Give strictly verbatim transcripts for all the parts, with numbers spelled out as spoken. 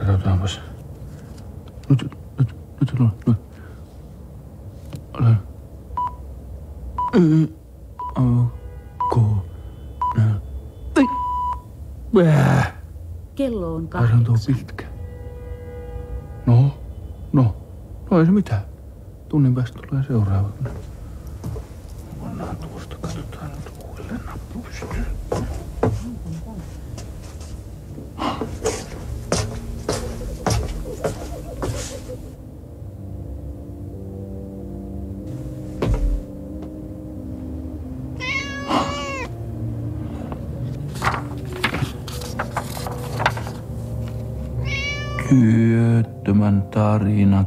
Katsotaanpas. Nyt, nyt, nyt, nyt, nyt. Olen. Y, O, K, N. Ei. Kello on kahdeksan. Tuo pitkä. No, no, no ei se mitään. Tunnin päästä tulee seuraava. Pannaan tuosta, katsotaan nyt uudelleen nappu pystyy. Työttömän tarina.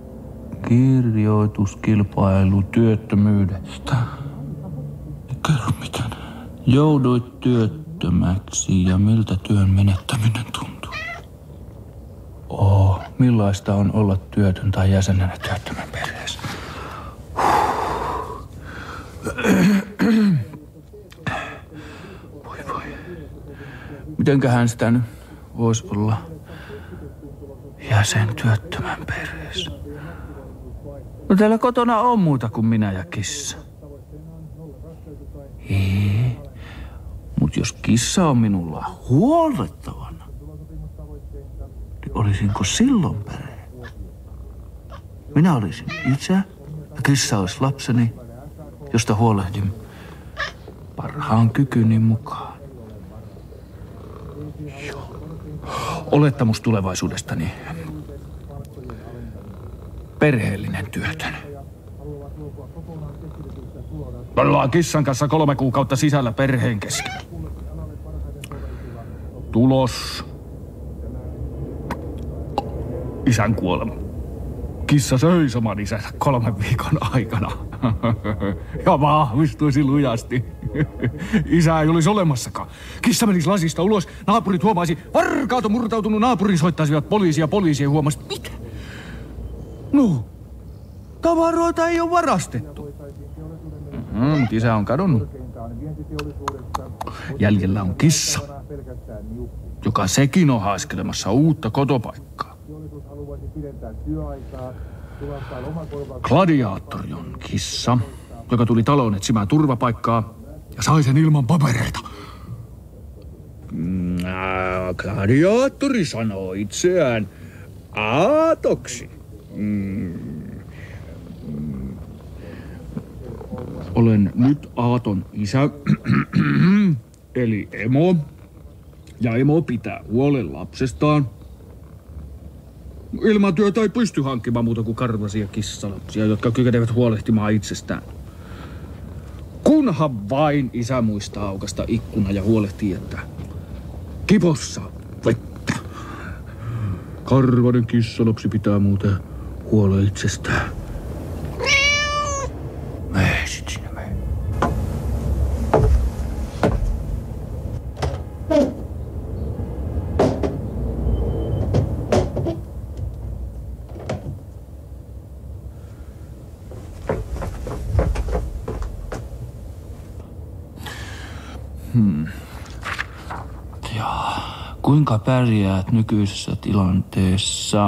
Kirjoituskilpailu työttömyydestä. Kerro miten. Jouduit työttömäksi ja miltä työn menettäminen tuntuu? Oh, millaista on olla työtön tai jäsenenä työttömän perheessä? Voi voi. Mitenköhän sitä nyt voisi olla jäsen työttömän perheessä? No täällä kotona on muuta kuin minä ja kissa. Ei, mut jos kissa on minulla huollettavana, niin olisinko silloin perhe? Minä olisin isä ja kissa olisi lapseni, josta huolehdin parhaan kykyni mukaan. Joo. Olettamus tulevaisuudestani. Perheellinen työtön. Ollaan kissan kanssa kolme kuukautta sisällä perheen kesken. Tulos. Isän kuolema. Kissa söi saman isänsä kolmen viikon aikana. Ja vahvistuisi lujasti. Isä ei olisi olemassakaan. Kissa menisi lasista ulos. Naapurit huomaisi, varkaat on murtautunut. Naapurin soittaisivat poliisia. Poliisia huomasi, mitä? No, tavaroita ei ole varastettu. Mm, mutta isä on kadonnut. Jäljellä on kissa, joka sekin on haiskelemassa uutta kotopaikkaa. Gladiaattori on kissa, joka tuli taloon etsimään turvapaikkaa ja sai sen ilman papereita. Gladiaattori sanoo itseään Aatoksi. Mm. Olen nyt Aaton isä, eli emo, ja emo pitää huolen lapsestaan. Ilman työtä ei pysty hankkimaan muuta kuin karvasia kissalapsia, jotka kykenevät huolehtimaan itsestään. Kunhan vain isä muistaa aukasta ikkuna ja huolehtii, että kipossa vettä. Karvainen kissalapsi pitää muuten huolen itsestään. Mene sit sinne, mene. Hmm. Ja kuinka pärjäät nykyisessä tilanteessa?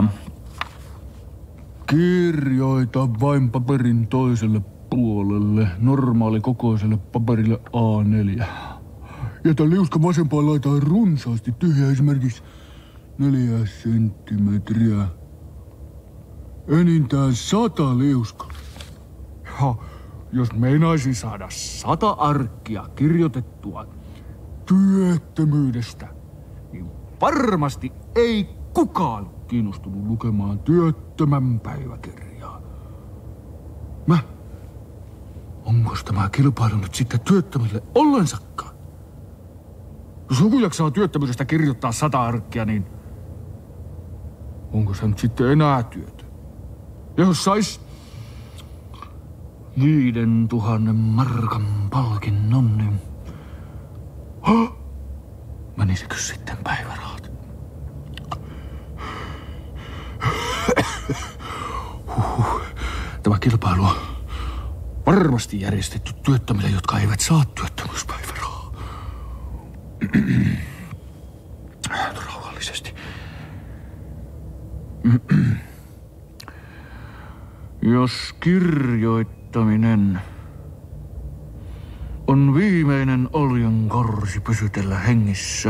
Kirjoita vain paperin toiselle puolelle, normaali kokoiselle paperille A neljä. Jätä liuska vasempaan laitaan runsaasti tyhjä, esimerkiksi neljä senttimetriä. Enintään sata liuska. Ja jos meinaisin saada sata arkkia kirjoitettua työttömyydestä, niin varmasti ei kukaan kiinnostunut lukemaan työttömän päiväkirjaa. Mä? Onko tämä kilpailu nyt sitten työttömille ollensakaan? Jos joku jaksaa työttömyydestä kirjoittaa sata arkkia, niin onko se nyt sitten enää työtä? Ja jos sais viiden tuhannen markan palkinnon, niin huh? Menisikö sitten päivärahat? Huhhuh. Tämä kilpailu on varmasti järjestetty työttömille, jotka eivät saa työttömyyspäivärahaa. Rauhallisesti. Jos kirjoittaminen on viimeinen oljenkorsi pysytellä hengissä,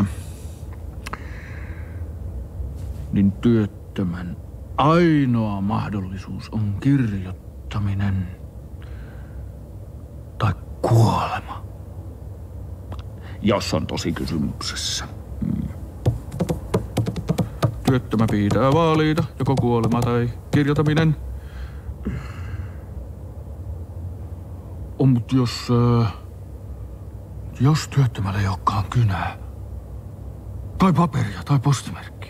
niin työttömän ainoa mahdollisuus on kirjoittaminen tai kuolema. Jos on tosi kysymyksessä. Hmm. Työttömä pitää valita joko kuolema tai kirjoittaminen. On, mut jos... Äh, jos työttömällä ei olekaan kynää, tai paperia, tai postimerkkiä.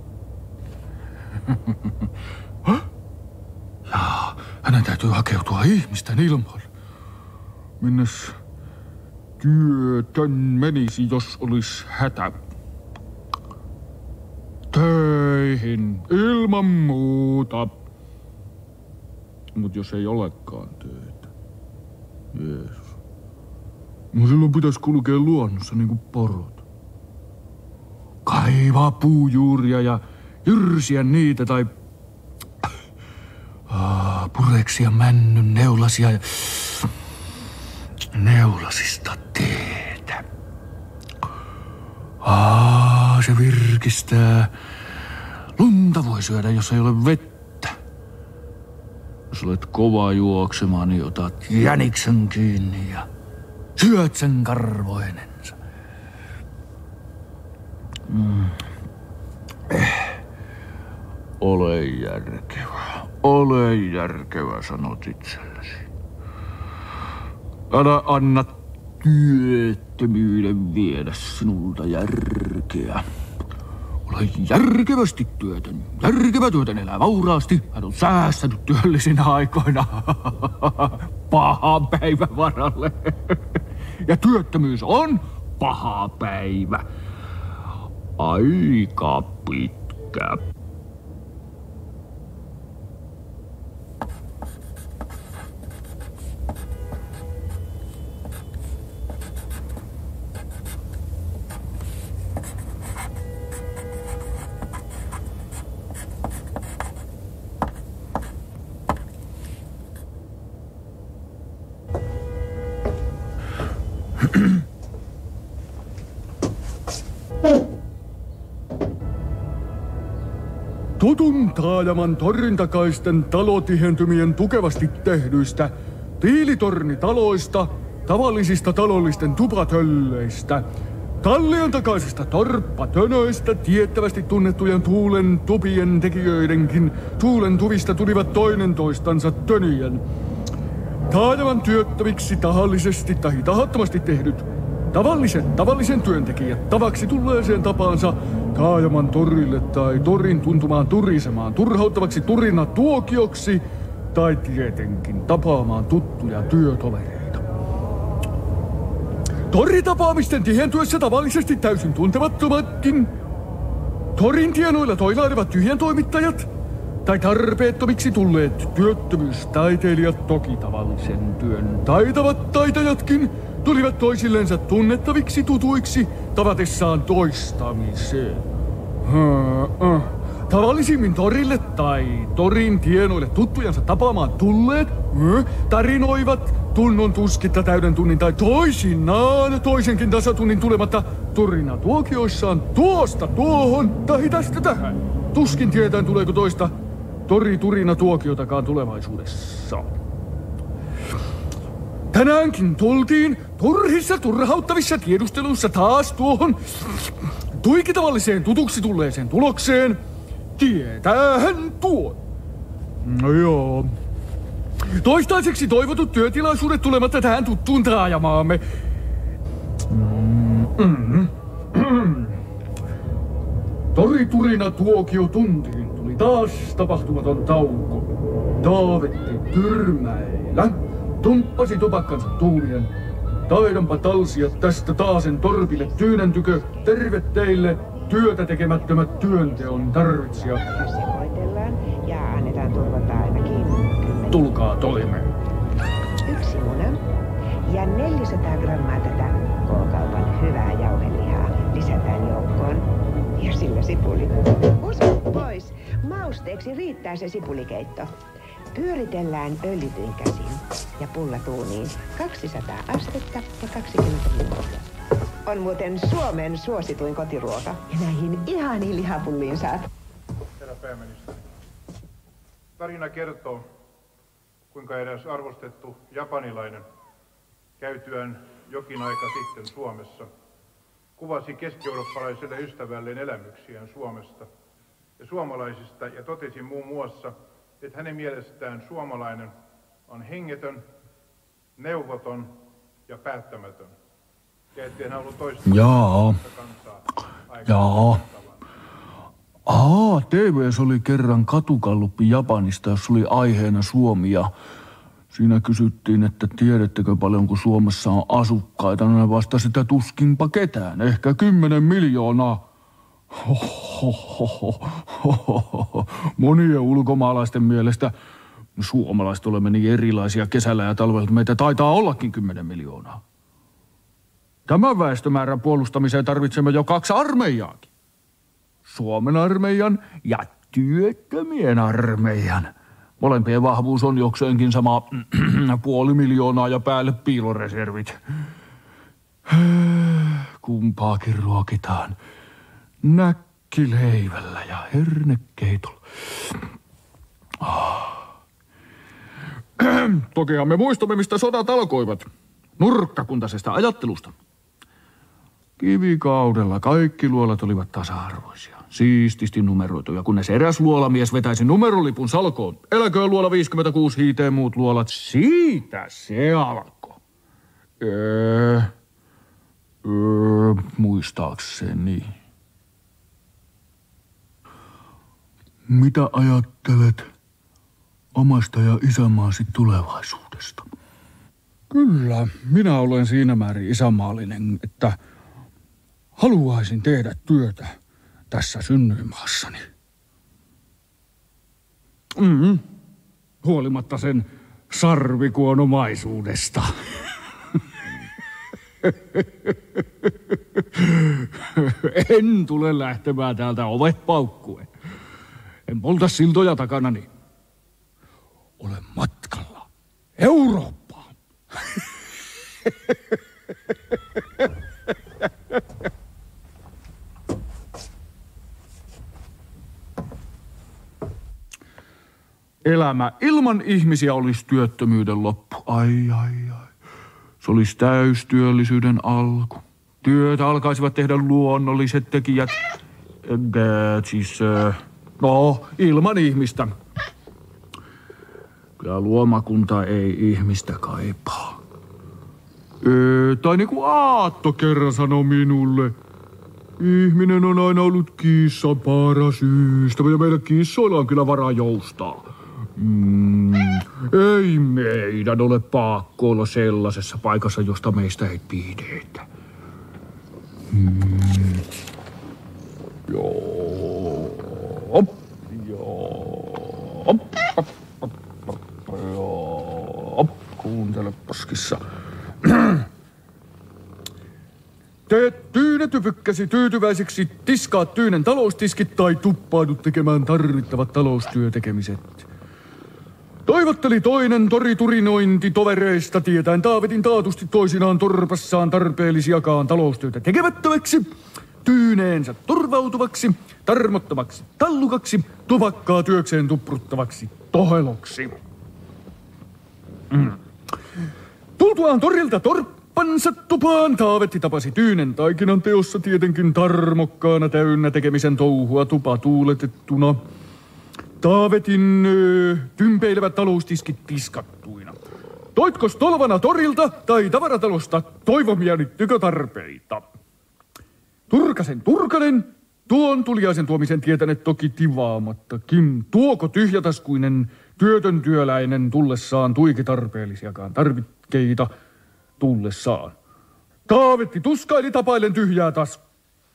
Jaa, hänen täytyy hakeutua ihmisten ilmoille. Minnes työtön menisi, jos olisi hätä? Töihin, ilman muuta. Mut jos ei olekaan töitä. Jeesus. No silloin pitäisi kulkea luonnossa niin kuin porot. Kaivaa puujuuria ja jyrsiä niitä tai ah, pureksia männyn neulasia ja neulasista teetä. Ah, se virkistää. Lunta voi syödä, jos ei ole vettä. Jos olet kova juoksemaan, niin otat jäniksen kiinni ja syöt sen karvoinensa. Mm. Eh. Ole järkevä. Ole järkevä, sanot itsellesi. Älä anna työttömyyden viedä sinulta järkeä. Ole järkevästi työtön. Järkevä työtön elää vauraasti. Hän on säästänyt työllisinä aikoina pahan päivän varalle. Ja työttömyys on paha päivä. Aika pitkä. Tutun taajaman torrintakaisten talotihentymien tukevasti tehdyistä tiilitornitaloista, tavallisista talollisten tupatöllöistä, tallien takaisista torppatönöistä, tiettävästi tunnettujen tuulen tupien tekijöidenkin tuulen tuvista tulivat toinen toistansa tönien. Taajaman työttömiksi tahallisesti tai tahattomasti tehdyt tavalliset tavallisen työntekijät tavaksi tulleeseen tapaansa taajaman torille tai torin tuntumaan turisemaan turhauttavaksi turina tuokioksi tai tietenkin tapaamaan tuttuja työtovereita. Toritapaamisten tihentyessä tavallisesti täysin tuntemattomatkin torin tienoilla toilailevat tyhjän toimittajat tai tarpeettomiksi tulleet työttömyystaiteilijat, toki tavallisen työn taitavat taitajatkin, tulivat toisillensa tunnettaviksi tutuiksi tavatessaan toistamiseen. Ha, äh. Tavallisimmin torille tai torin tienoille tuttujansa tapaamaan tulleet äh, tarinoivat tunnon tuskitta täyden tunnin tai toisinaan toisenkin tasatunnin tulematta turina tuokioissaan tuosta tuohon tai tästä tähän. Tuskin tietään tuleeko toista tori turina tuokiotakaan tulevaisuudessa. Tänäänkin tultiin turhissa turhauttavissa tiedusteluissa taas tuohon tuikitavalliseen tutuksi tulleeseen tulokseen. Tietäähän tuo. No joo. Toistaiseksi toivotut työtilaisuudet tulematta tähän tuttuun taajamaamme. Mm-hmm. Toriturina tuokio tuntiin tuli taas tapahtumaton tauko. Taavetti Tyrmäilä tumppasi tupakkansa tuulien. Taidanpa talsia tästä taasen torpille tyynentykö, terve teille, työtä tekemättömät työnteon tarvitsijat. Sekoitellaan ja annetaan turvata ainakin kymmenen. Tulkaa toimeen. Yksi muna ja neljäsataa grammaa tätä K-kaupan hyvää jauhelihaa lisätään joukkoon. Ja sillä sipuli. Osu pois. Maus Mausteeksi riittää se sipulikeitto. Pyöritellään öljytyin käsin ja pullatuuniin kaksisataa astetta ja kaksikymmentä minuuttia. On muuten Suomen suosituin kotiruoka. Ja näihin ihaniin lihapulliin saat. Herra pääministeri, tarina kertoo, kuinka eräs arvostettu japanilainen käytyään jokin aika sitten Suomessa kuvasi keski-eurooppalaiselle ystävälleen elämyksiään Suomesta ja suomalaisista ja totesi muun muassa, että hänen mielestään suomalainen on hengetön, neuvoton ja päättämätön. Ja ettei hän ollut toista Jaa. kansaa Jaa. Aa, T V:ssä oli kerran katukalluppi Japanista, jossa oli aiheena Suomi ja siinä kysyttiin, että tiedättekö paljonko Suomessa on asukkaita. No ne vastasi, että tuskinpa ketään, ehkä kymmenen miljoonaa. Hohohohohohoho. Monien ulkomaalaisten mielestä suomalaiset olemme niin erilaisia kesällä ja talvella, että meitä taitaa ollakin kymmenen miljoonaa. Tämän väestömäärän puolustamiseen tarvitsemme jo kaksi armeijaakin. Suomen armeijan ja työttömien armeijan. Molempien vahvuus on jokseenkin sama puoli miljoonaa ja päälle piiloreservit. Kumpaakin ruokitaan näkkileivällä ja hernekeitolla. Tokihan me muistamme, mistä sodat alkoivat. Nurkkakuntaisesta ajattelusta. Kivikaudella kaikki luolat olivat tasa-arvoisia, siististi numeroituja, kunnes eräs luolamies vetäisi numerolipun salkoon. Eläköön luola viisikymmentäkuusi hiiteen muut luolat. Siitä se alkoi. Öö, öö, muistaakseni. Mitä ajattelet omasta ja isänmaasi tulevaisuudesta? Kyllä, minä olen siinä määrin isänmaallinen, että haluaisin tehdä työtä tässä synnyinmaassani. Mm-hmm. Huolimatta sen sarvikuonomaisuudesta. En tule lähtemään täältä ovet paukkuen. En polta siltoja takanani. Olen matkalla Eurooppaan. Elämä ilman ihmisiä olisi työttömyyden loppu. Ai, ai, ai. Se olisi täystyöllisyyden alku. Työtä alkaisivat tehdä luonnolliset tekijät. Äh, siis, äh, no, ilman ihmistä. Kyllä luomakunta ei ihmistä kaipaa. Öö, tai niin kuin Aatto kerran sanoi minulle. Ihminen on aina ollut kissan paras ystävä ja meidän kissoilla on kyllä varaa joustaa. Mm, ei meidän ole pakko olla sellaisessa paikassa, josta meistä ei pidetä. Mm. Joo. Joo. Joo. Kuuntelepas kissa. Teet tyynetypykkäsi tyytyväiseksi, tiskaat tyynen taloustiskit tai tuppaudut tekemään tarvittavat taloustyötekemiset. Toivotteli toinen toriturinointi tovereista tietäen Taavetin taatusti toisinaan torpassaan tarpeellisiakaan taloustyötä tekemättömäksi, tyyneensä turvautuvaksi, tarmottomaksi tallukaksi, tuvakkaa työkseen tupruttavaksi toheloksi. Mm. Tultuaan torilta torppansa tupaan, Taavetti tapasi Tyynen taikinan teossa tietenkin tarmokkaana täynnä tekemisen touhua tupa tuuletettuna. Taavetin ö, tympeilevät taloustiskit tiskattuina. Toitkos tolvana torilta tai tavaratalosta toivomiani tykötarpeita? Turkasen Turkanen, tuon tuliaisen tuomisen tietäneet toki tivaamattakin. Tuoko tyhjätaskuinen työtön työläinen tullessaan tuiki tarpeellisiakaan tarvikkeita tullessaan? Taavetti tuskaili tapaillen tyhjää tasku.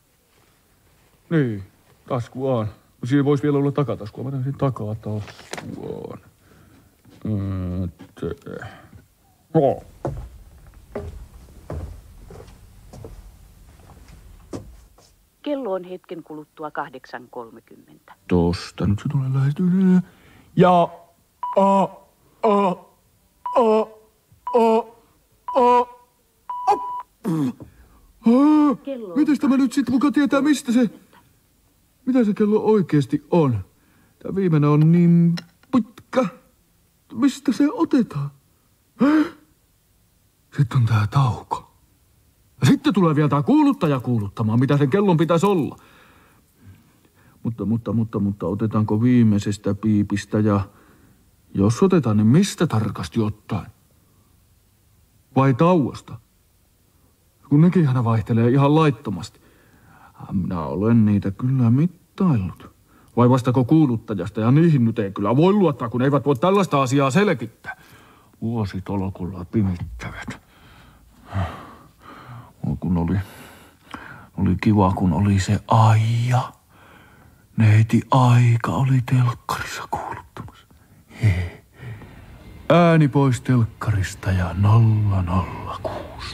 Niin, taskuaan. Siinä voisi vielä olla takataskua. Mä näin sen takataskuaan. No. Kello on hetken kuluttua kahdeksan kolmekymmentä. Tosta nyt se tulee lähestymään. Ja... A... A... A... A... A... A... Mites tämä nyt sitten muka tietää, mistä se... Mitä se kello oikeasti on? Tämä viimeinen on niin pitkä. Mistä se otetaan? Sitten on tää tauko. Ja sitten tulee vielä tää kuuluttaja kuuluttamaan, mitä sen kellon pitäisi olla. Mutta, mutta, mutta, mutta otetaanko viimeisestä piipistä ja... Jos otetaan, niin mistä tarkasti ottaen? Vai tauosta? Kun nekin aina vaihtelee ihan laittomasti. Minä olen niitä kyllä mittaillut. Vai vastako kuuluttajasta, ja niihin nyt ei kyllä voi luottaa, kun eivät voi tällaista asiaa selkittää. Vuositolkulla pimittävät. Kun oli, oli kiva, kun oli se Aija. Neiti Aika oli telkkarissa kuuluttamassa. He. Ääni pois telkkarista ja nolla nolla kuusi.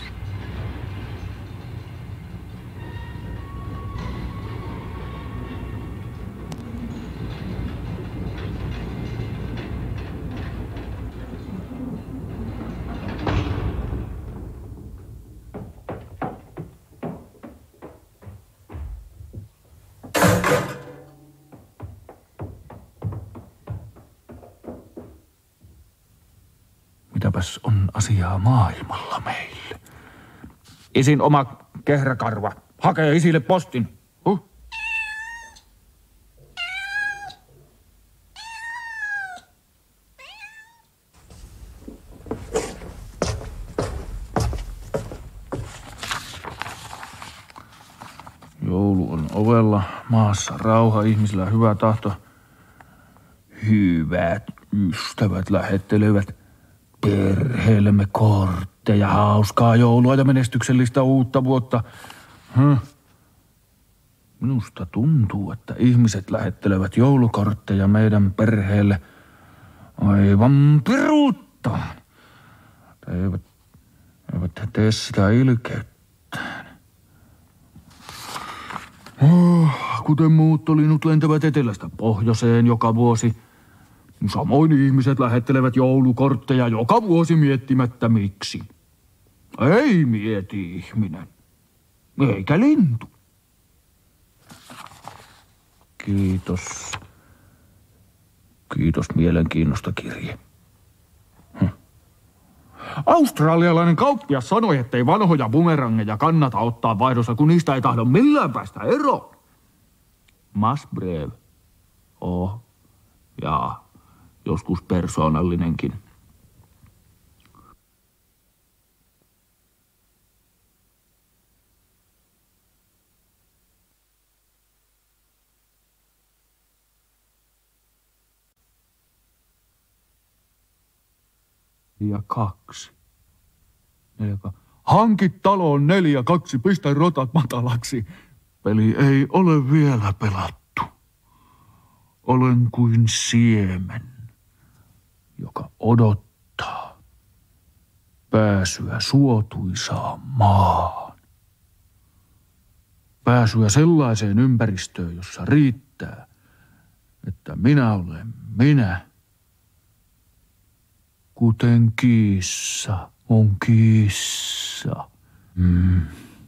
Mitäpäs on asiaa maailmalla meille? Isin oma kehräkarva. Hakee isille postin. Huh? Joulu on ovella. Maassa rauha, ihmisillä hyvä tahto. Hyvät ystävät lähettelevät perheellemme kortteja, hauskaa joulua ja menestyksellistä uutta vuotta. Hm. Minusta tuntuu, että ihmiset lähettelevät joulukortteja meidän perheelle aivan piruuttaan. Eivät, eivät tee sitä ilkeyttään. Oh, kuten muuttolinnut lentävät etelästä pohjoiseen joka vuosi, samoin ihmiset lähettelevät joulukortteja joka vuosi miettimättä miksi. Ei mieti ihminen, eikä lintu. Kiitos. Kiitos mielenkiinnosta, kirje. Hm. Australialainen kauppias sanoi, ettei vanhoja bumerangeja kannata ottaa vaihdossa, kun niistä ei tahdo millään päästä eroon. Masbrev. Oh, jaa. Joskus persoonallinenkin. Ja kaksi. Neljä, hanki taloon neljä, kaksi, pistä rotat matalaksi. Peli ei ole vielä pelattu. Olen kuin siemen, joka odottaa pääsyä suotuisaan maahan. Pääsyä sellaiseen ympäristöön, jossa riittää, että minä olen minä. Kuten kissa on kissa. Mm.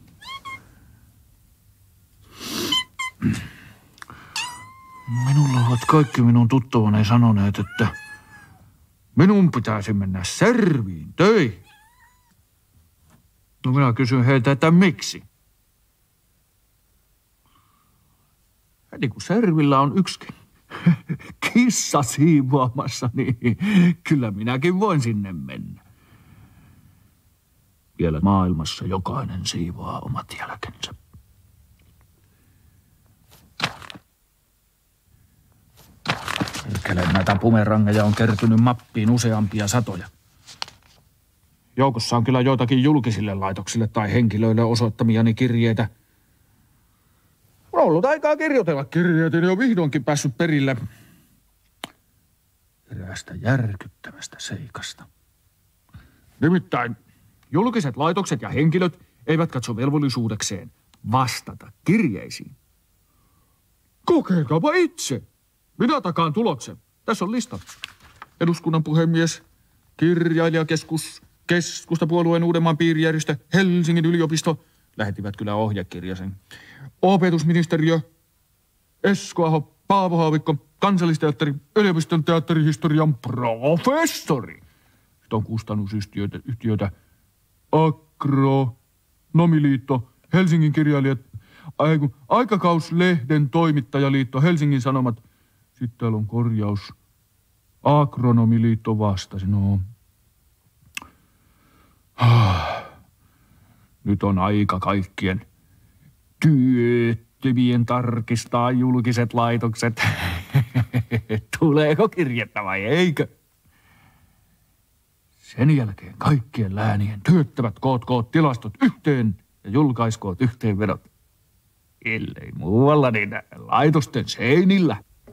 Minulla ovat kaikki minun tuttavani sanoneet, että minun pitäisi mennä Serviin töihin. No minä kysyn heiltä, että miksi? Niin kun Servillä on yksikin kissa siivoamassa, niin kyllä minäkin voin sinne mennä. Vielä maailmassa jokainen siivoaa omat jälkensä. Perkele, näitä bumerangeja on kertynyt mappiin useampia satoja. Joukossa on kyllä joitakin julkisille laitoksille tai henkilöille osoittamiani kirjeitä. On ollut aikaa kirjoitella kirjeitä, niin on vihdoinkin päässyt perille eräästä järkyttävästä seikasta. Nimittäin julkiset laitokset ja henkilöt eivät katso velvollisuudekseen vastata kirjeisiin Kokeilkaapa itse. Minä takaan tuloksen. Tässä on lista. Eduskunnan puhemies, kirjailijakeskus, keskustapuolueen Uudenmaan piirijärjestö, Helsingin yliopisto. Lähettivät kyllä ohjekirjasen. Opetusministeriö, Esko Aho, Paavo Haavikko, Kansallisteatteri, yliopiston teatterihistorian professori. Sitten on kustannusyhtiöitä, yhtiöitä, Agronomiliitto, Helsingin kirjailijat, Aikakauslehden toimittajaliitto, Helsingin Sanomat. Sitten täällä on korjaus. Agronomiliitto vastasi. No. Nyt on aika kaikkien työttömien tarkistaa julkiset laitokset. Tuleeko kirjettä vai eikö? Sen jälkeen kaikkien läänien työttävät kootkoot tilastot yhteen ja julkaiskoot yhteenvedot. Ellei muualla, niin laitosten seinillä.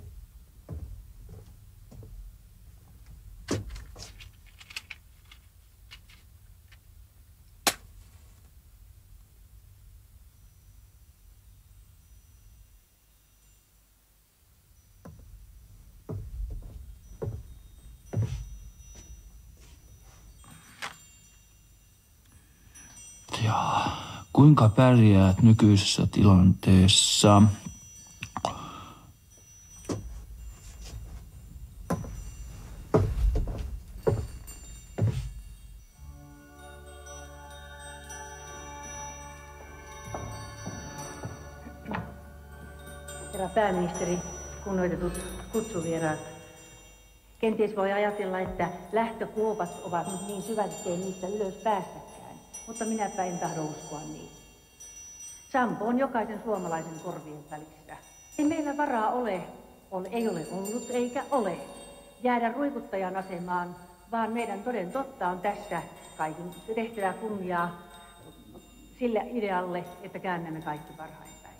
Ja kuinka pärjäät nykyisessä tilanteessa? Herra pääministeri, kunnioitetut kutsuvieraat. Kenties voi ajatella, että lähtökuopat ovat nyt niin syvät, ettei niistä ylös päästäkään. Mutta minäpä en tahdo uskoa niin. Sampo on jokaisen suomalaisen korvien välissä. Ei meillä varaa ole, on, ei ole ollut eikä ole, jäädä ruikuttajan asemaan, vaan meidän toden totta on tässä kaiken tehtävä kunniaa sille idealle, että käännämme kaikki parhain päin.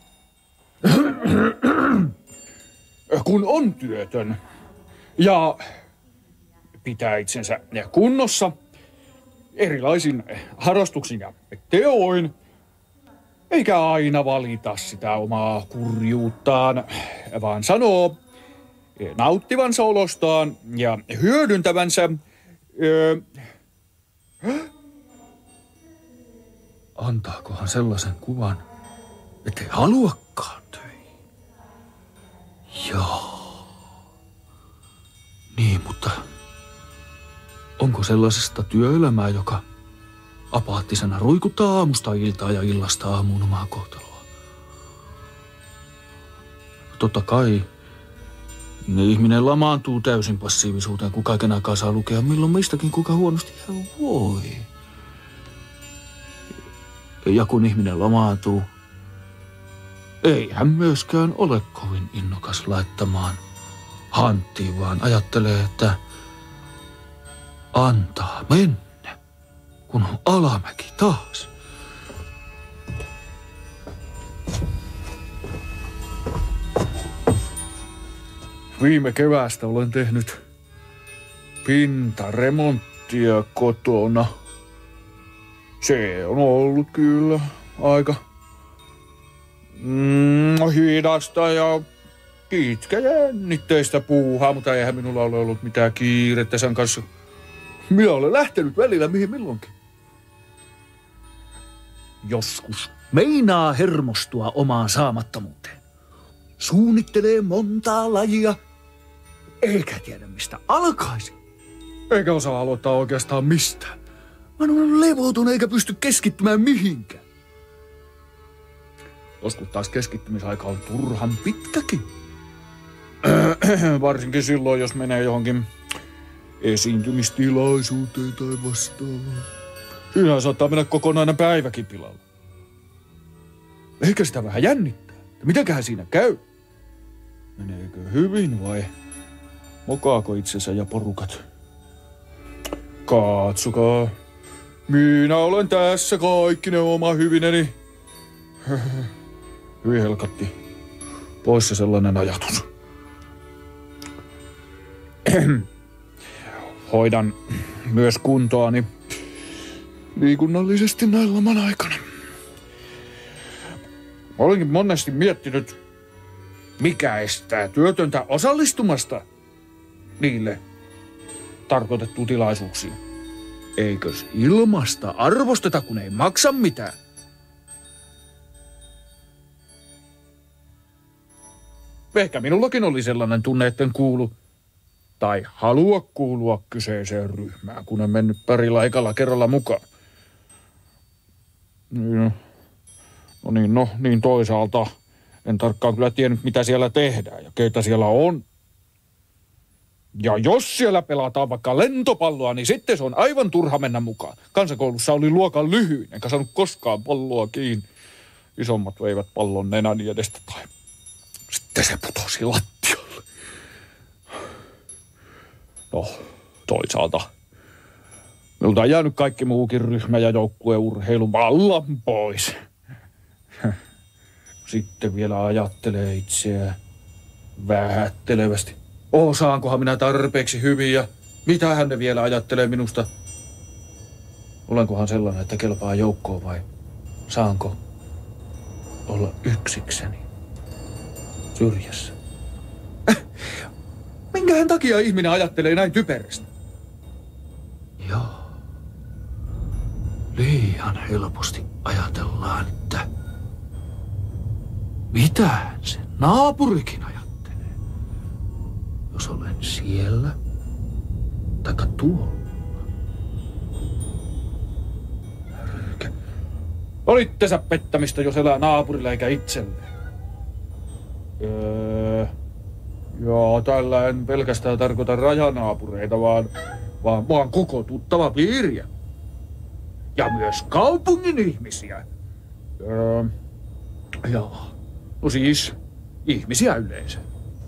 Kun on työtön ja pitää itsensä kunnossa, erilaisin harrastuksin ja teoin, eikä aina valita sitä omaa kurjuuttaan, vaan sanoo nauttivansa olostaan ja hyödyntävänsä. Öö, antaakohan sellaisen kuvan, ettei haluakaan töihin? Joo. Niin, mutta onko sellaisesta työelämää, joka apaattisena ruikuttaa aamusta iltaa ja illasta aamuun omaa kohtaloa? Totta kai niin ihminen lamaantuu täysin passiivisuuteen, kun kaiken aikaa saa lukea milloin mistäkin kuka huonosti hän voi. Ja kun ihminen lamaantuu, ei hän myöskään ole kovin innokas laittamaan hanttiin, vaan ajattelee, että antaa mennä, kun on alamäki taas. Viime keväästä olen tehnyt pintaremonttia kotona. Se on ollut kyllä aika mm, hidasta ja pitkäjännitteistä puuhaa, mutta eihän minulla ole ollut mitään kiirettä sen kanssa. Minä olen lähtenyt välillä mihin milloinkin. Joskus meinaa hermostua omaan saamattomuuteen. Suunnittelee montaa lajia, eikä tiedä mistä alkaisi. Eikä osaa aloittaa oikeastaan mistään. Mä olen levoton eikä pysty keskittymään mihinkään. Joskus taas keskittymisaika on turhan pitkäkin. Varsinkin silloin, jos menee johonkin esiintymistilaisuuteen tai vastaavaan. Siinä saattaa mennä kokonainen päiväkin pilalle. Eikä sitä vähän jännittää. Mitäköhän siinä käy? Meneekö hyvin vai mokaako itsensä ja porukat? Katsokaa. Minä olen tässä kaikkinen oma hyvineni. Hyvin helkatti. Pois se sellainen ajatus. Hoidan myös kuntoani liikunnallisesti näin laman aikana. Olenkin monesti miettinyt, mikä estää työtöntä osallistumasta niille tarkoitettuun tilaisuuksiin? Eikös ilmasta arvosteta, kun ei maksa mitään? Ehkä minullakin oli sellainen tunne, etten kuulu tai halua kuulua kyseiseen ryhmään, kun en mennyt parilla ekalla kerralla mukaan. Niin, no niin, no niin toisaalta en tarkkaan kyllä tiennyt, mitä siellä tehdään ja keitä siellä on. Ja jos siellä pelataan vaikka lentopalloa, niin sitten se on aivan turha mennä mukaan. Kansakoulussa oli luokan lyhyin, enkä saanut koskaan palloa kiinni. Isommat veivät pallon nenäni edestä tai sitten se putosi lattialle. No, toisaalta minulta on jäänyt kaikki muukin ryhmä ja joukkueurheilu vallan pois. Sitten vielä ajattelee itseään vähättelevästi. Osaankohan minä tarpeeksi hyvin ja mitähän ne vielä ajattelee minusta? Olenkohan sellainen, että kelpaa joukkoon vai saanko olla yksikseni syrjässä? Äh, minkähän takia ihminen ajattelee näin typerästi? Joo. Liian helposti ajatellaan, että mitähän se naapurikin ajattelee, jos olen siellä taikka tuolla. Härkä. Olitte sä pettämistä, jos elää naapurilla eikä itselleen? Öö, joo, tällä en pelkästään tarkoita rajanaapureita, vaan, vaan, vaan koko tuttava piiriä. Ja myös kaupungin ihmisiä. Öö, joo, no siis ihmisiä yleensä.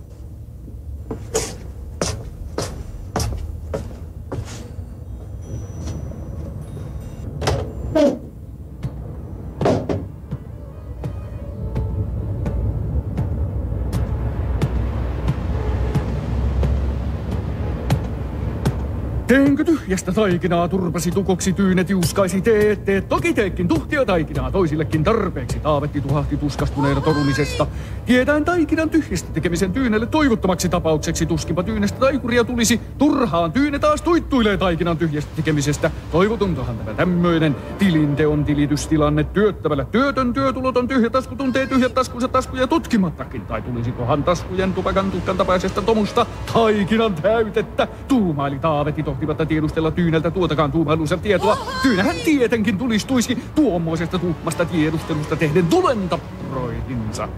Teenkö tyhjästä taikinaa turpasi tukoksi tyyne tiuskaisi teet, teet toki teekin tuhtia taikinaa toisillekin tarpeeksi. Taavetti tuhahti tuskastuneena torumisesta. Tietäen taikinan tyhjästä tekemisen tyynelle toivottomaksi tapaukseksi tuskinpa tyynestä taikuria tulisi. Turhaan tyyne taas tuittuilee taikinan tyhjästä tekemisestä. Toivotuntohan tämä tämmöinen tilinteon tilitystilanne työttävällä. Työtön työtuloton tyhjä tasku tuntee tyhjät taskunsa taskuja tutkimattakin. Tai tulisikohan taskujen tupakan tutkan tapaisesta tomusta taikinan täytettä. Tuumaili Taavetti tohtimatta tiedustella Tyyneltä tuotakaan tuumailunsa tietoa. Tyynähän tietenkin tulistuisi tuommoisesta tuhmasta tiedustelusta tehden tulentaproihinsa.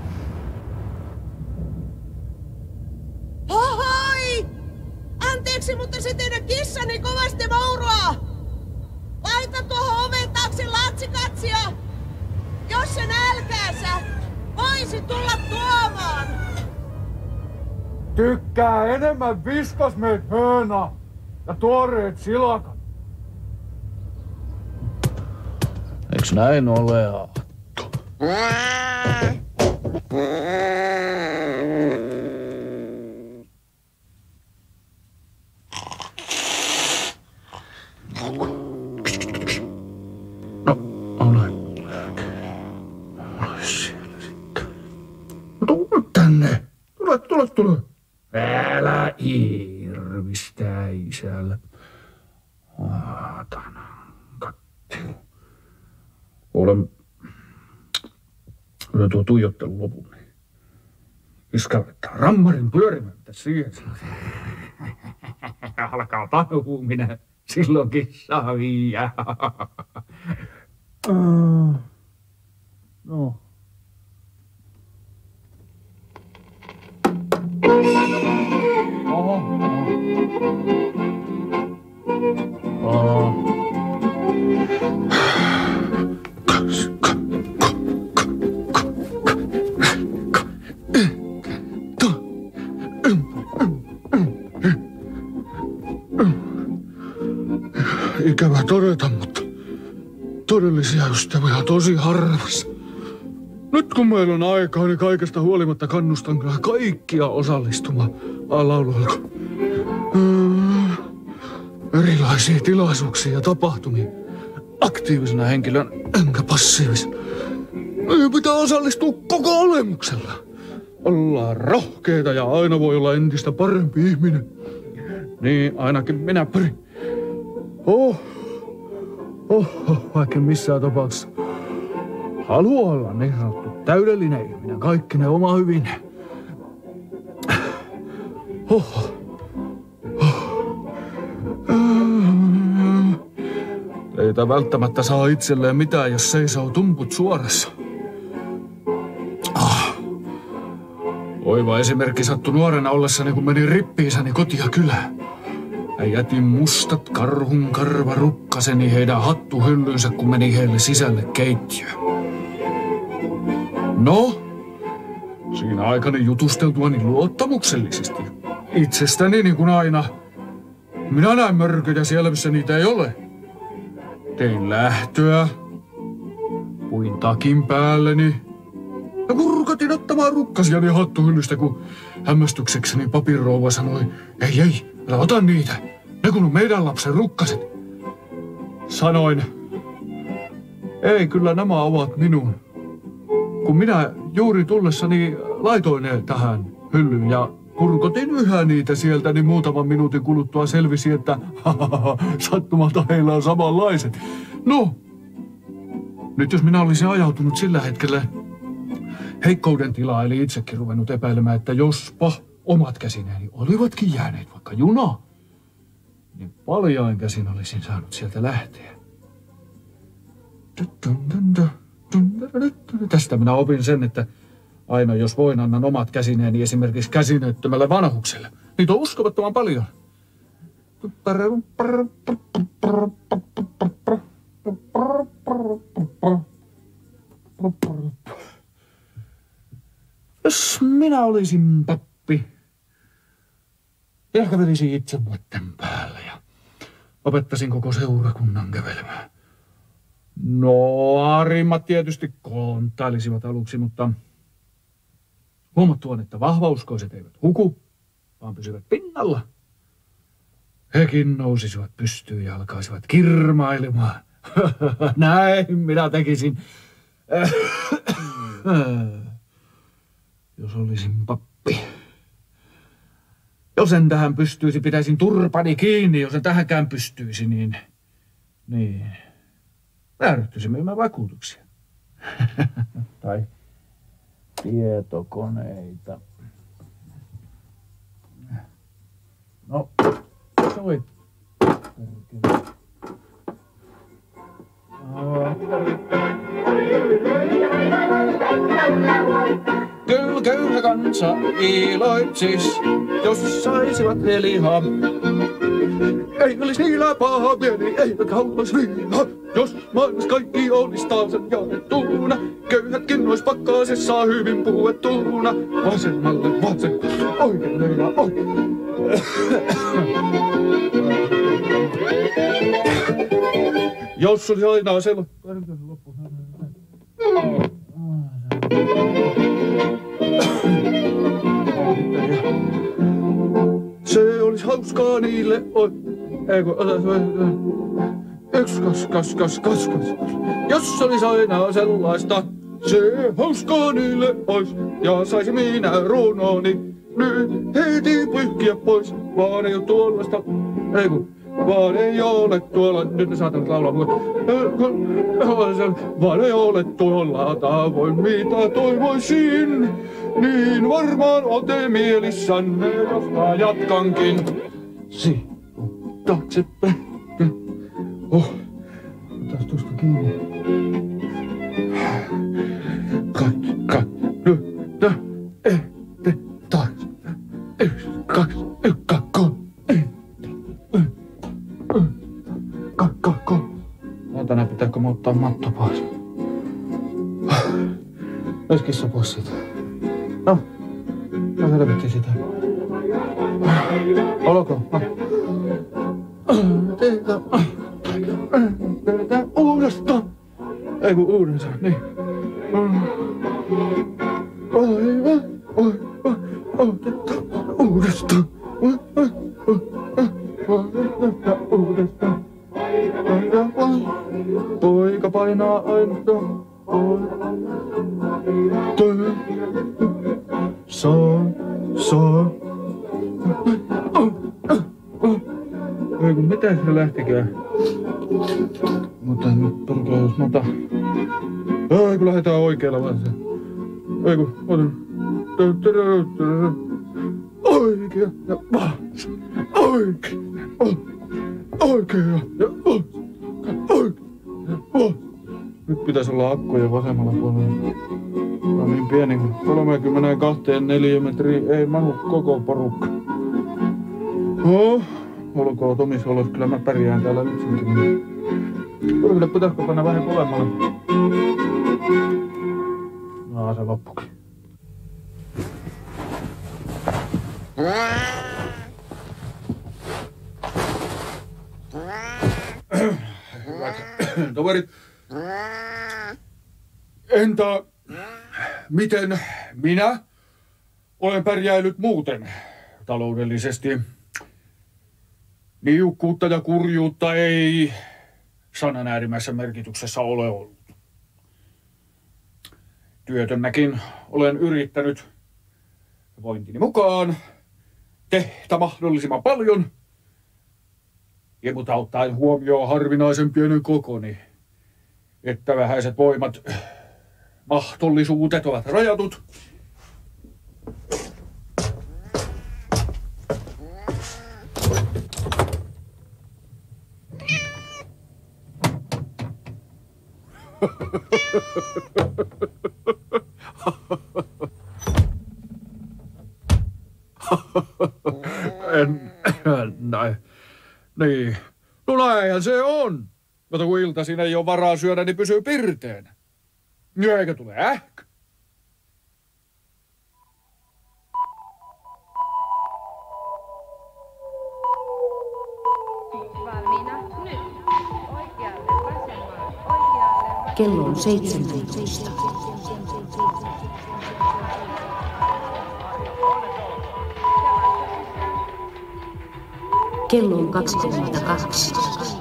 Hohoi! Anteeksi, mutta se teidän kissani kovasti mauroaa! Laita tuohon oven taakse latsikatsia! Jos se nälkäänsä, voisi tulla tuomaan! Tykkää enemmän viskasmeet höönä ja tuoreet silakat. Eiks näin ole, Aatto? No, ole. Ole siellä sitten. No tule tänne. Tule, tule, tule. Älä irvistää isällä. Aatana. Kattelu. Olen... Olen tuo tuijottelun lopun. Iskävettä rammarin pyörimään, mitä siihen sanoo. Alkaa tahuuminen. Silloinkin saa viiää. Uh, no. Oho, oho. Oho. Ikävä todeta, mutta todellisia ystäviä on tosi harvassa. Nyt kun meillä on aikaa, niin kaikesta huolimatta kannustan kyllä kaikkia osallistumaan lauluilko. Erilaisia tilaisuuksia ja tapahtumia. Aktiivisena henkilön enkä passiivisena. Meidän pitää osallistua koko olemuksella. Ollaan rohkeita ja aina voi olla entistä parempi ihminen. Niin ainakin minä pyrin. Oh, oh, oh vaikka missään tapauksessa haluaa olla niin sanottu täydellinen ihminen, kaikki ne oma hyvin. Oh, oh. Eitä välttämättä saa itselleen mitään, jos seisoo tumput suorassa. Ah. Oiva esimerkki sattui nuorena ollessani, kun menin rippiisäni kotia kylään. Ja jätin mustat karhun karvarukkaseni heidän hattuhyllynsä, kun meni heille sisälle keittiöön. No, siinä aikani jutusteltuani luottamuksellisesti. Itsestäni niin kuin aina. Minä näen mörköjä siellä, missä niitä ei ole. Tein lähtöä. Puin takin päälleni. Ja kurkatin ottamaan rukkasiani hattuhyllystä, kun hämmästyksekseni papinrouva sanoi, ei, ei, älä ota niitä. Ne kun on meidän lapsen rukkaset. Sanoin, ei, kyllä nämä ovat minun. Kun minä juuri tullessani laitoin ne tähän hyllyyn ja kurkotin yhä niitä sieltä, niin muutaman minuutin kuluttua selvisi, että sattumalta heillä on samanlaiset. No, nyt jos minä olisin ajautunut sillä hetkellä heikkouden tilaa, eli itsekin ruvennut epäilemään, että jospa omat käsineeni olivatkin jääneet vaikka junaan, niin paljain käsin olisin saanut sieltä lähteä. Tästä minä opin sen, että aina jos voin, annan omat käsineeni esimerkiksi käsineettömälle vanhukselle. Niitä on uskomattoman paljon. Jos minä olisin pappi, ehkä velisin itse muiden päälle ja opettaisin koko seurakunnan kävelemään. No, arimmat tietysti kontailisivat aluksi, mutta huomattuaan, että vahvauskoiset eivät huku, vaan pysyvät pinnalla. Hekin nousisivat pystyyn ja alkaisivat kirmailemaan. Näin minä tekisin. Jos olisin pappi. Jos en tähän pystyisi, pitäisin turpani kiinni. Jos en tähänkään pystyisi, niin... Niin... Mä ryhtyisin myymään vakuutuksia. Tai tietokoneita. No, soi. Kyllä köyhä kansa iloitsis, jos saisivat he lihaa. Ei olisi niillä paha mieli, eivätkä haluaisi vihaa. Jos maailmassa kaikki olisi taas jaettuna, köyhätkin ois pakkaasessa hyvin puhuettuna. Vasemmalle, vasemmalle, oikealle ja oikealle. Jos olisi aina sellainen... Se olisi hauskaa niille... Ei kun... Yksi, kas, kas, kas, kas, kas. Jos olisi aina sellaista, se hauskaa niille ois. Ja saisi minä runoni nyt heti pyyhkiä pois. Vaan ei oo tuollaista... Ei kun... Vaan ei ole tuolla... Nyt ne saatan laulaa mua. Vaan ei ole tuolla tavoin, mitä toivoisin. Niin varmaan ootte mielissänne, jos mä jatkankin. Sivu taaksepäin. Oh, otas tuosta kiinni. Kaikki, kaikki, nyt, ette, taas. Yksi, kaksi, yksi, kolme. Kakka, kolme. Tänään pitääkö mä ottaa matto pois? Ois kissa pois siitä. No, no helvetti sitä. Olkoon. Teitä. Tehdään uudestaan. Ei kun uudestaan, niin. Aivan, aivan, otetaan uudestaan. Otetaan uudestaan. Poika painaa aina. Ei kun mitä se lähtikään? Mutta nyt perkele, jos mä otan... Ei kun lähdetään oikealla vaan se. Ei kun otan... Oikea ja vaas. Oikea. Oikea ja vaas. Oikea ja vaas. Nyt pitäisi olla akkuja vasemmalla puolella. Tää on niin pieni kuin kolmekymmentäkaksi neliömetriä. Ei mahu koko porukka. Oh. Olkoon Tomi Solos, kyllä mä pärjään täällä yksin. Kyllä pitäisikö panna vähän kovemmalle? No se loppukin. Hyvät toverit. Entä miten minä olen pärjäillyt muuten taloudellisesti? Niukkuutta ja kurjuutta ei sanan äärimmäisessä merkityksessä ole ollut. Työtönäkin olen yrittänyt vointini mukaan tehdä mahdollisimman paljon, ja mutta ottaen huomioon harvinaisen pienen kokoni, että vähäiset voimat, mahdollisuudet ovat rajatut. En, näin. Niin. No näinhän se on. Mutta kun iltaisin ei ole varaa syödä, niin pysyy pirteänä. Ja eikä tule ähkä. Valmiina nyt. Oikealle, vasemmalle, oikealle. Kello on seitsemäntoista. Kello on kaksikymmentäkaksi.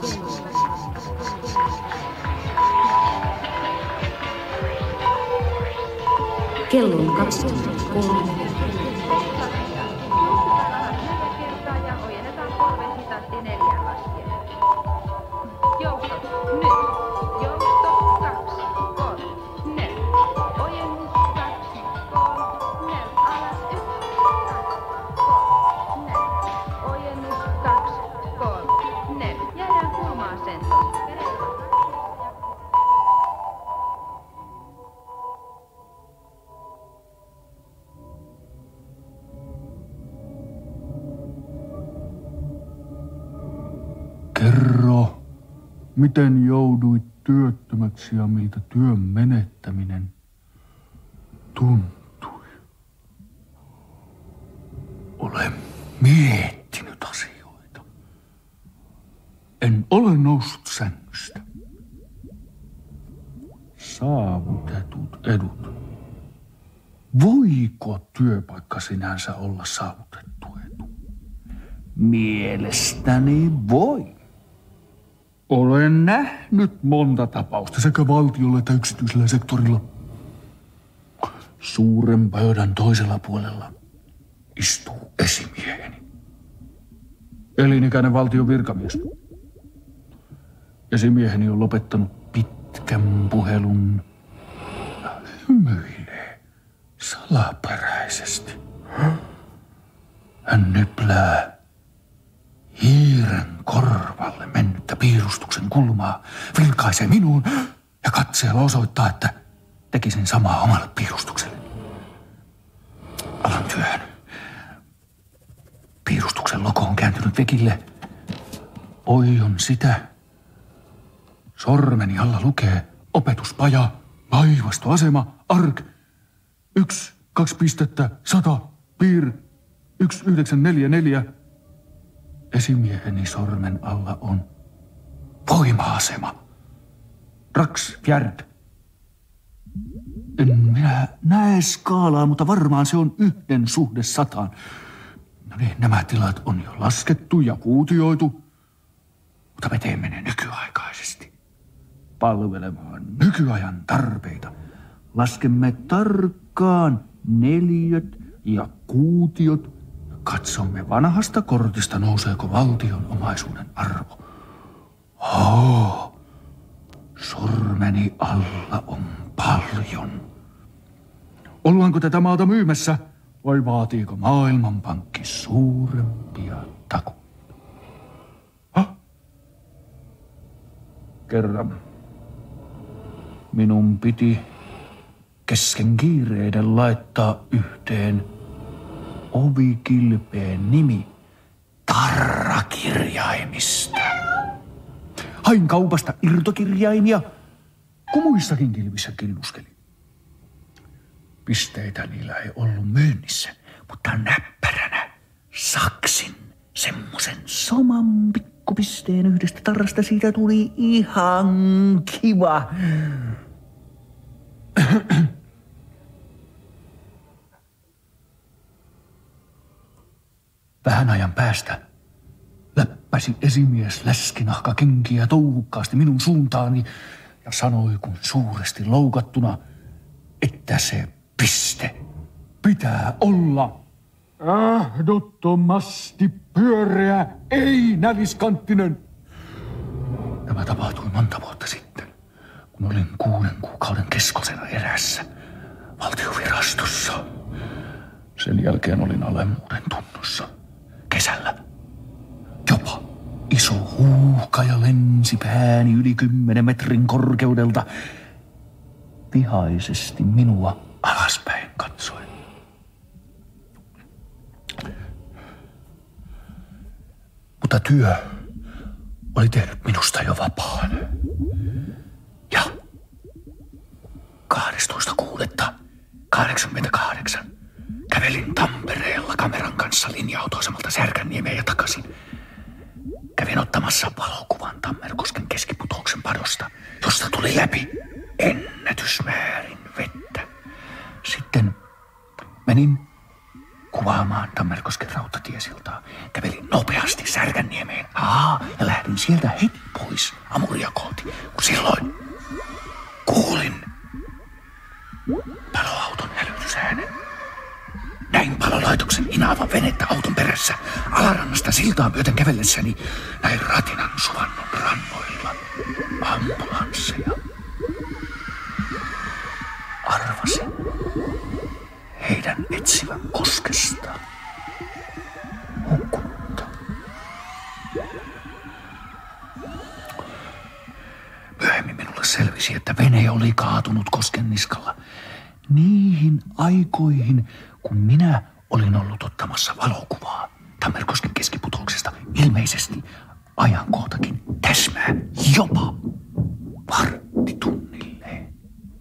Kello on kaksikymmentäkolme. Ja ojennetaan polven hitaasti neljään laskien. Joustot nyt. Jousto kaksi, kolme, neljä. Ojennus kaksi, kolme, neljä. Alas yksi, kaksi, kolme, neljä. Ojennus kaksi, kolme, neljä. Jäädään kulma-asentoon. Kerro, miten jouduit työttömäksi ja miltä työn menettäminen tuntui? Olen miettinyt asioita. En ole noussut sängystä. Saavutetut edut. Voiko työpaikka sinänsä olla saavutettu etu? Mielestäni voi. Olen nähnyt monta tapausta sekä valtiolla että yksityisellä sektorilla. Suuren pöydän toisella puolella istuu esimieheni. Elinikäinen valtion virkamies. Esimieheni on lopettanut pitkän puhelun ja hymyilee salaperäisesti. Hän nyplää hiiren korvalle mennyttä piirustuksen kulmaa, vilkaisee minuun ja katseella osoittaa, että tekisin samaa omalle piirustukselle. Alan työhön. Piirustuksen logo on kääntynyt vekille. Oion sitä. Sormeni alla lukee opetuspaja, laivastoasema, ark. Yksi, kaksi pistettä, sata, piir, yksi, yhdeksän, neljä, neljä. Esimieheni sormen alla on voima-asema. Raks fjärd. En minä näe skaalaa, mutta varmaan se on yhden suhde sataan. No niin, nämä tilat on jo laskettu ja kuutioitu, mutta me teemme ne nykyaikaisesti. Palvelemaan nykyajan tarpeita. Laskemme tarkkaan neliöt ja kuutiot, katsomme vanhasta kortista, nouseeko valtion omaisuuden arvo. Oh, sormeni alla on paljon. Ollaanko tätä maata myymässä vai vaatiiko Maailmanpankki suurempia takuita? Hah? Kerran minun piti kesken kiireiden laittaa yhteen ovikilpeen nimi tarrakirjaimista. Hain kaupasta irtokirjaimia, kun muissakin kilvissä killuskeli. Pisteitä niillä ei ollut myynnissä, mutta näppäränä saksin semmosen soman pikkupisteen yhdestä tarrasta. Siitä tuli ihan kiva. Vähän ajan päästä läppäsi esimies läskinahka kenkiä touhukkaasti minun suuntaani ja sanoi kun suuresti loukattuna, että se piste pitää olla ehdottomasti pyöreä, ei näliskanttinen. Tämä tapahtui monta vuotta sitten, kun olin kuuden kuukauden keskosena erässä valtiovirastossa. Sen jälkeen olin alemmuuden tunnossa. Kesällä jopa iso huuhkaja lensi pääni yli kymmenen metrin korkeudelta vihaisesti minua alaspäin katsoen. Mutta työ oli tehnyt minusta jo vapaan. Ja kahdestoista kuudetta kahdeksankymmentäkahdeksan kävelin Tampereella kameran kanssa linja-autoasemalta Särkänniemeen ja takaisin. Kävin ottamassa valokuvan Tammerkosken keskiputouksen padosta, josta tuli läpi ennätysmäärin vettä. Sitten menin kuvaamaan Tammerkosken rautatiesiltaa. Kävelin nopeasti Särkänniemeen. Aa, ja lähdin sieltä heti pois Amuria kohti, kun silloin kuulin paloauton hälytysäänen. Näin palolaitoksen inaavan venettä auton perässä. Alarannasta siltaa myöten kävellessäni näin Ratinan suvannon rannoilla ambulansseja. Arvasin heidän etsivän koskesta hukkunutta. Myöhemmin minulle selvisi, että vene oli kaatunut kosken niskalla niihin aikoihin, kun minä olin ollut ottamassa valokuvaa Tammerkosken keskiputouksesta. Ilmeisesti ajankohtakin täsmää jopa varttitunnilleen.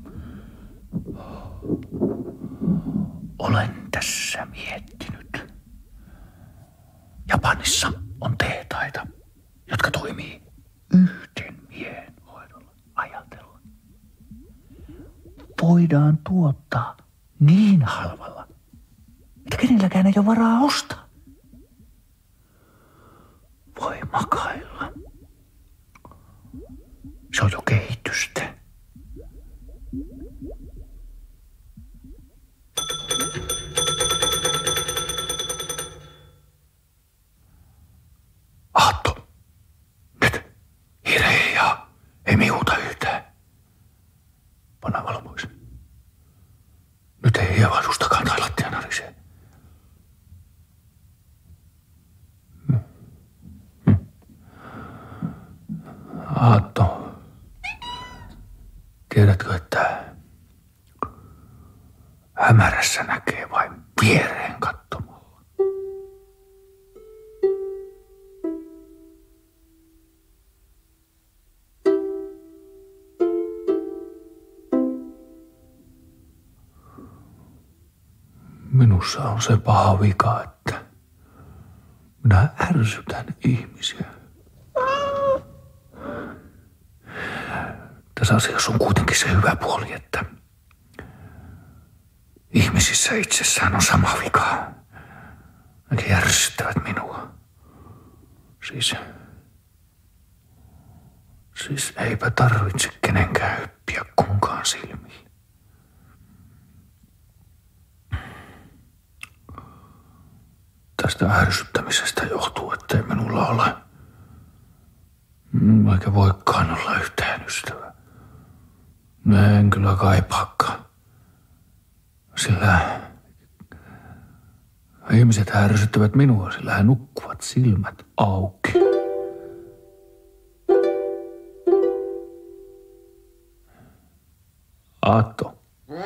Olen tässä miettinyt. Japanissa on tehtaita, jotka toimii yhden miehen hoidolla ajatella. Voidaan tuottaa niin halvalla, että kenelläkään ei ole varaa ostaa. Voi makailla. Se on jo kehitystä. Aatto. Nyt. Hiljaa. Ei mihuta yhtään. Panna valo pois. Nyt ei hievahdustakaan tai lattia narisee. Hmm. Hmm. Aatto. Tiedätkö, että hämärässä näkee vain viereen katsomalla? Minussa on se paha vika, että minä ärsytän ihmisiä. Tässä asiassa on kuitenkin se hyvä puoli, että ihmisissä itsessään on sama vika. Ne ärsyttävät minua. Siis, siis eipä tarvitse kenenkään hyppiä kunkaan silmiin. tästä ärsyttämisestä johtuu, ettei minulla ole, eikä voikaan olla yhtään ystävää. En kyllä kaipaakaan, sillä ihmiset ärsyttävät minua, sillä he nukkuvat silmät auki. Aatto.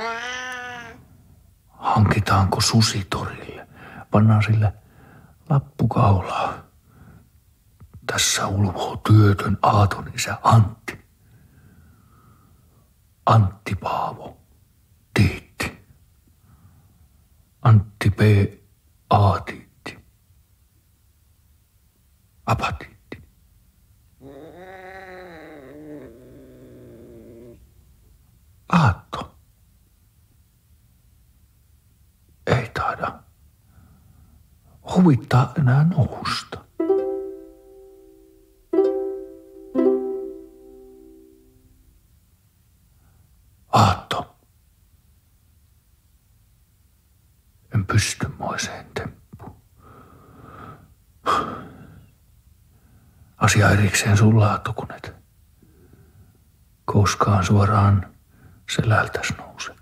Hankitaanko susi torille? Pannaan sille lappu kaulaa. Tässä ulvoo työtön Aaton isä Antti. Antti Paavo. Tiitti. Antti P. Aatiitti. Apatiitti. Aatto. Ei taida huvittaa enää nousta. Aatto. En pysty moiseen temppuun. Asia erikseen sulla, Aatto, kun et koskaan suoraan selältäs nouse.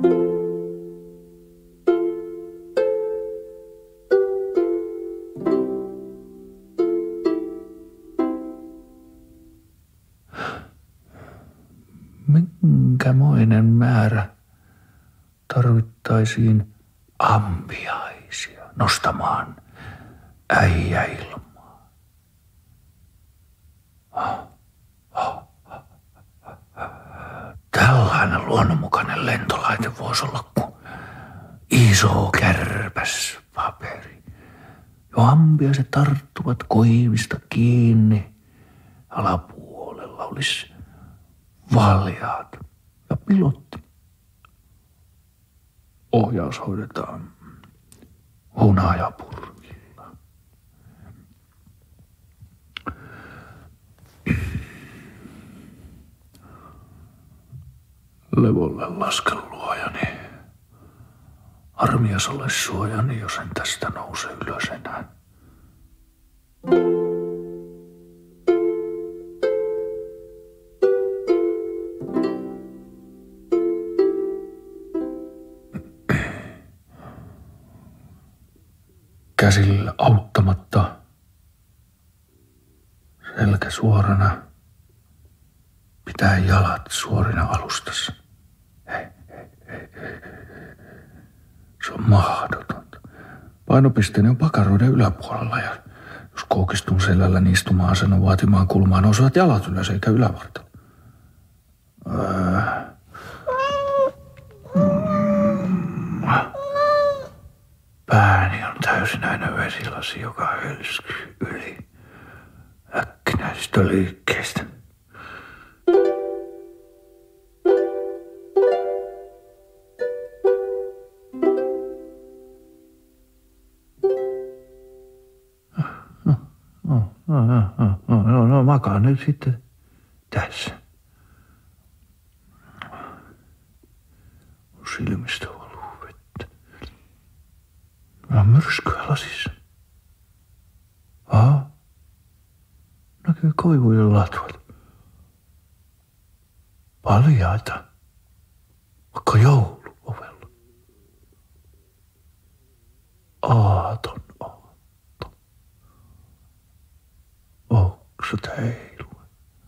Minkämoinen määrä tarvittaisiin ampiaisia nostamaan äijäilmaa? Tällainen luonnonmukainen lentolaite voisi olla kuin iso kärpäs paperi. Jo ampiaiset tarttuvat koivista kiinni. Alapuolella olisi valjaat ja pilotti. Ohjaus hoidetaan hunajapurkilla. Levolle lasken luojani. Armias ole suojani, jos en tästä nouse ylös enää. Käsillä auttamatta, selkä suorana, pitää jalat suorina alustassa. Hei, hei, hei, hei. Se on mahdotonta. Painopisteeni on pakaroiden yläpuolella ja jos koukistun selälläni istumaan asennon vaatimaan kulmaan, nousevat jalat ylös eikä ylävartalo. Öö. Pääni on täysinäinen vesilasi, joka hölskyy yli äkkinäisistä liikkeistä. No, no, no, no, no, no, no makaan nyt sitten tässä. Silmistä valuu vettä. Mä oon myrskyä lasissa. Aha. Näkyy koivujen latvat. Paljaita. Vaikka joulu ovella. Aaton aatto. Oksat heiluu.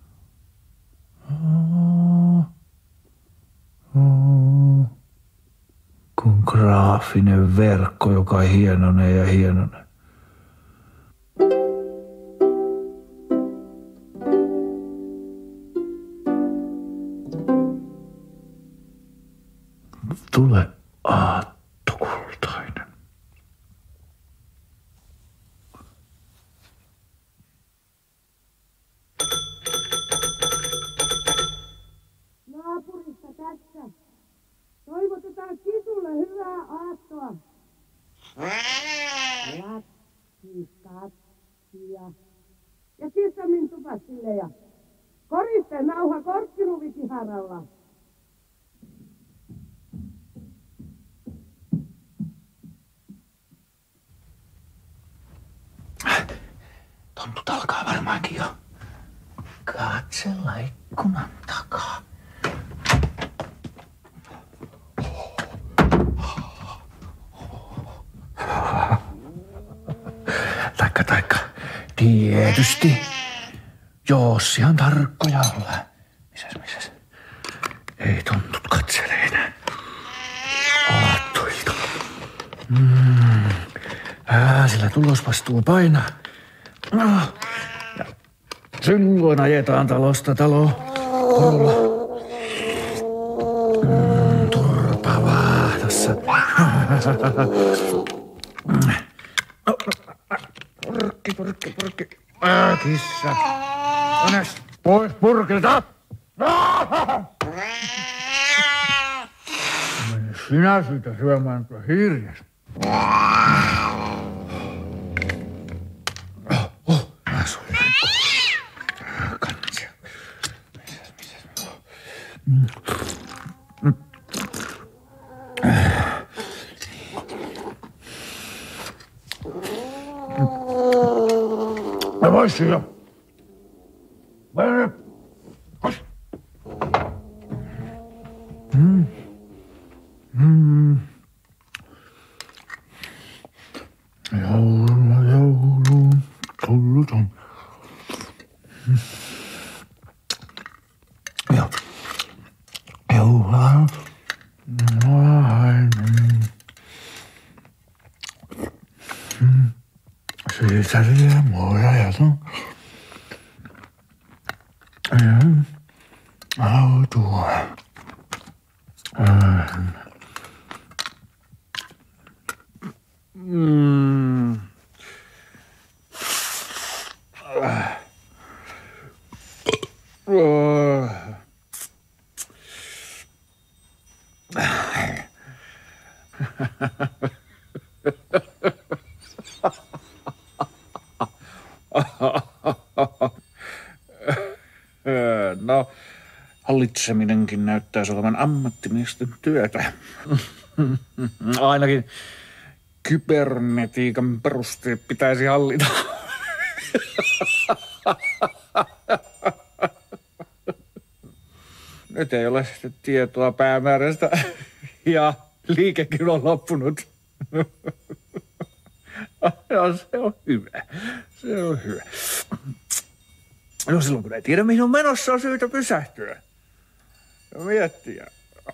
Kun graafinen verkko, joka hienonee ja hienonee. Tule aatto kultainen. Naapurista tässä. Toivotetaan Kisulle hyvää aattoa. Latsi, katsia. Ja kissamin tupasille ja koriste nauha korkkiruvikiharalla. tontut alkaa varmaankin jo katsella ikkunan takaa. Taikka, taikka, tietysti. Joossi on tarkkoja olla. Misäs, misäs? Ei tontut katsele enää. Aattoilta. Mm. Ää, sillä tulosvastuu painaa. No. Ja silloin ajetaan talosta taloon. Porolla. Mm, turpa vaahdossa. Purkki, purkki, purkki. Ää, kissa. Anes pois purkilta. Sinä siitä syömään tuo hiiriäs. Oh, oh, mä sulle. Kansia. Misäs, misäs? Mm. Mm. Mä voisin jo. Mene. Mm. Mm. Jouluna jouluun tullut on. Mm. Ja jouluna nainen. Mm. Siitä riemuja ja ton. Ja autua. Mm. No, hallitseminenkin näyttäisi olevan ammattimiesten työtä. Ainakin kybernetiikan perusteet pitäisi hallita. Nyt ei ole sitten tietoa päämäärästä ja liikekin on loppunut. Ja se on hyvä. Se on hyvä. No silloin kun ei tiedä mihin on menossa, on syytä pysähtyä. Ja miettiä.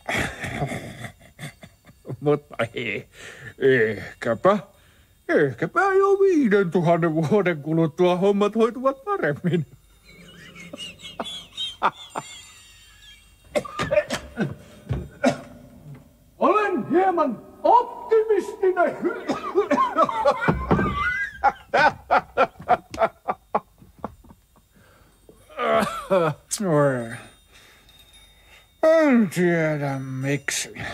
Mutta ei, ehkäpä, ehkäpä jo viiden tuhannen vuoden kuluttua hommat hoituvat paremmin. Olen hieman optimistinen. En tiedä miksi.